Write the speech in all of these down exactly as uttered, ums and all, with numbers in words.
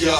Yo.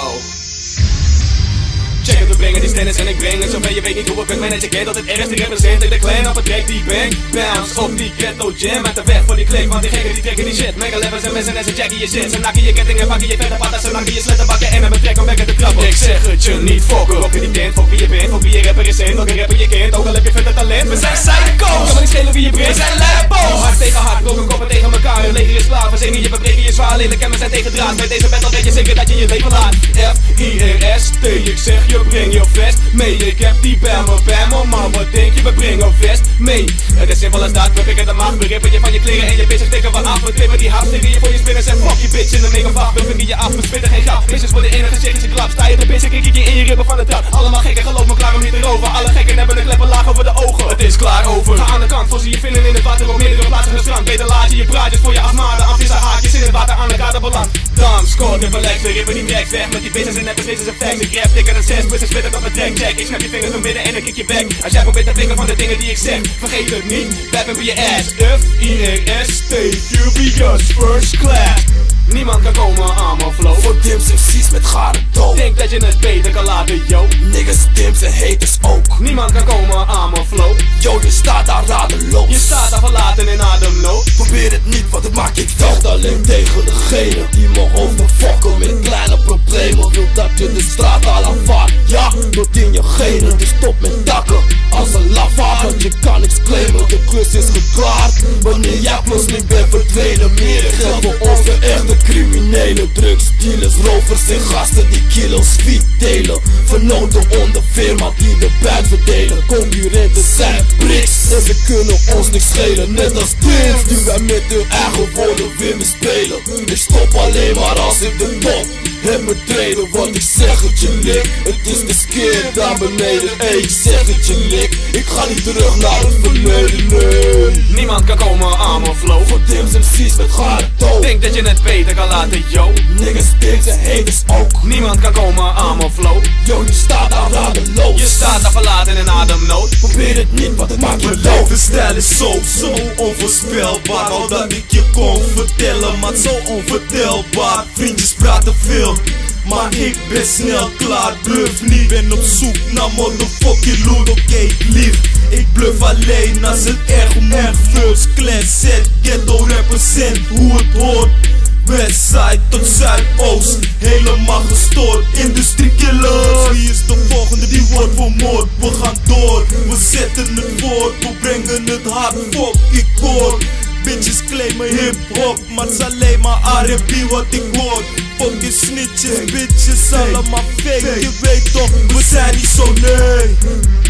Check het, we brengen die stennis en ik breng het zover je weet niet hoe ik het manager ken. Dat het ergste represent in de clan op het track die bang. Bounce op die ghetto jam uit de weg van die klik, want die gekken die trekken die shit. Mega levels en messen en ze jacken je shit. Ze nakken je kettingen, pakken je vette patas, ze nakken je slettenbakken en met mijn trek om lekker te trappen. Ik zeg het je niet fokken, rokken die tent, fok wie je bent, fok wie je rapper is in, welke rapper je kent, ook al heb je vette talent. We zijn psycho's, kan maar niet schelen wie je brengt, we zijn lambo's. Hard tegen hard, rokken koppen tegen elkaar, hun leger is klaar, we zingen je, we breken je zwaar, lelijk en we zijn tegen draad. Bij deze battle weet je zeker dat je je leven laat. F I R S T, ik zeg je breng je vest mee, ik heb die bij me, bij me, maar wat denk je, we brengen vest mee. Het is simpel als dat, we pikken de macht, we rippen je van je kleren en je bitches tikken wat af. We tippen die haast, stikken je voor je spinners en fuck je bitch in de megawatt. We vinden je af, we spitten geen grap, bitches voor de ene gezicht is je klap. Sta je te bitchen, kijk je in je ribben van de trap. Allemaal gekken, geloof me, klaar om hier te roven. Alle gekken hebben een kleppen laag over de ogen. Het is klaar over, ga aan de kant, voor ze je vinden in het water op meerdere plaatsen gestrand. Beter laat je je praatjes voor je afmaden, af is haar haakjes in het water aan elkaar beland. Dan scoort en relax, we rippen die tracks weg met die bitches en net beslissers en facts. Ik rap dikker dan zes, plus een spitten op mijn track check. Ik snap je vingers van binnen en dan kick je back. Als jij probeert te pikken van de dingen die ik zeg, vergeet het niet, blijf hem bij je ass. F I R S T, you be us first class. Niemand kan komen aan mijn flow. Voor dims M C's met garen dood. Denk dat je het beter kan laten, yo. Niggas, dims en haters ook. Niemand kan komen aan mijn flow. Yo, je staat daar radeloos. Je staat daar verlaten in ademnood. Probeer het niet, want het maakt je dood. Alleen tegen degene die me overfokken met kleine problemen. Wil dat je de straat al aanvaardt. Ja, tot in je genen, dus stop met takken als een lafaard, want je kan niks claimen. De klus is geklaard wanneer jij plotseling bent verdwenen. Meer geld voor onze echte criminelen, drugsdealers, rovers en gasten die kilo's wiet delen. Vernoten onder firma die de buit verdelen. Concurrenten zijn bricks en ze kunnen ons niks schelen. Net als Prince die wij met hun eigen woorden willen spelen. Ik stop alleen maar als ik de top heb betreden, want ik zeg het je lik. Het is de skeer daar beneden, ey, ik zeg het je lik. Ik ga niet terug naar het verleden, nee. Niemand kan komen aan mijn flow. Voor dims M C's met garen dood. Denk dat je het beter kan laten, yo. Niggas, dims en haters ook. Niemand kan komen aan mijn flow. Yo, je staat daar radeloos. Je staat daar verlaten in ademnood. Probeer het niet, want het maakt je Mijn dood. levensstijl is zo, zo onvoorspelbaar. Al dat ik je kon vertellen, maar zo onvertelbaar. Vriendjes praten veel, maar ik ben snel klaar. Bluff niet, ben op zoek naar motherfucking loot. Oké, okay, ik lief, ik bluff alleen als het echt moet. First class set, ghetto represent hoe het hoort. Westside tot Zuidoost, helemaal gestoord. Industrie killers, wie is de volgende die wordt vermoord? We gaan door, we zetten het voort, we brengen het hard, fuck ik hoor. Bitches claimen hip-hop, maar het is alleen maar R en B wat ik hoor. Fucking snitches, bitches, allemaal fake, je weet toch, we zijn niet zo nee.